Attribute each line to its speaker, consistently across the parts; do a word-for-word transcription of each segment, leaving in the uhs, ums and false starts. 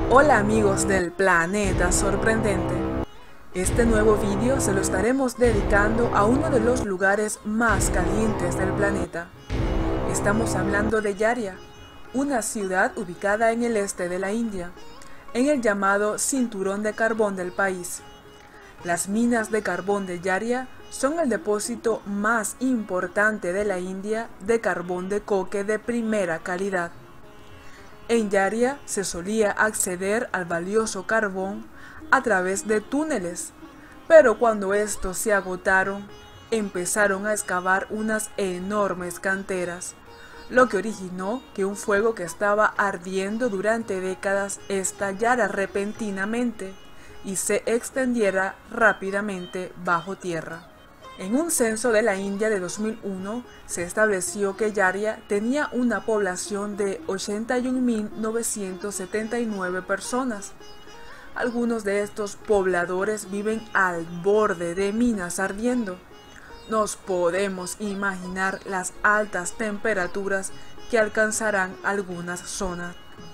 Speaker 1: Hola amigos del planeta sorprendente. Este nuevo vídeo se lo estaremos dedicando a uno de los lugares más calientes del planeta. Estamos hablando de Yaria, una ciudad ubicada en el este de la India, en el llamado Cinturón de Carbón del país. Las minas de carbón de Yaria son el depósito más importante de la India de carbón de coque de primera calidad. En Yaria se solía acceder al valioso carbón a través de túneles, pero cuando estos se agotaron, empezaron a excavar unas enormes canteras, lo que originó que un fuego que estaba ardiendo durante décadas estallara repentinamente y se extendiera rápidamente bajo tierra. En un censo de la India de dos mil uno se estableció que Yaria tenía una población de ochenta y un mil novecientos setenta y nueve personas. Algunos de estos pobladores viven al borde de minas ardiendo. Nos podemos imaginar las altas temperaturas que alcanzarán algunas zonas.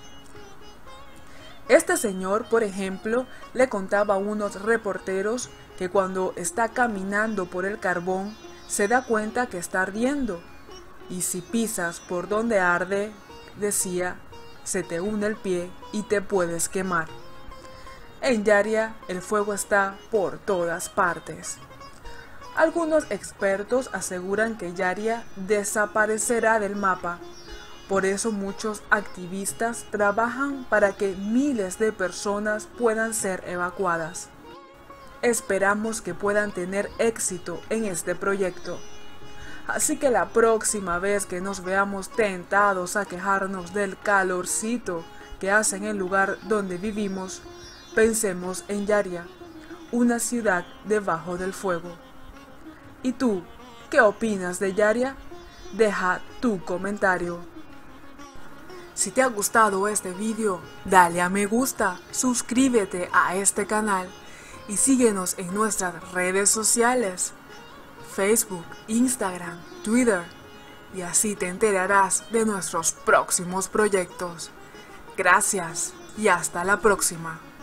Speaker 1: Este señor, por ejemplo, le contaba a unos reporteros que cuando está caminando por el carbón se da cuenta que está ardiendo, y si pisas por donde arde, decía, se te hunde el pie y te puedes quemar. En Yaria el fuego está por todas partes. Algunos expertos aseguran que Yaria desaparecerá del mapa. Por eso muchos activistas trabajan para que miles de personas puedan ser evacuadas. Esperamos que puedan tener éxito en este proyecto. Así que la próxima vez que nos veamos tentados a quejarnos del calorcito que hace en el lugar donde vivimos, pensemos en Yaria, una ciudad debajo del fuego. ¿Y tú, qué opinas de Yaria? Deja tu comentario. Si te ha gustado este vídeo, dale a me gusta, suscríbete a este canal y síguenos en nuestras redes sociales, Facebook, Instagram, Twitter, y así te enterarás de nuestros próximos proyectos. Gracias y hasta la próxima.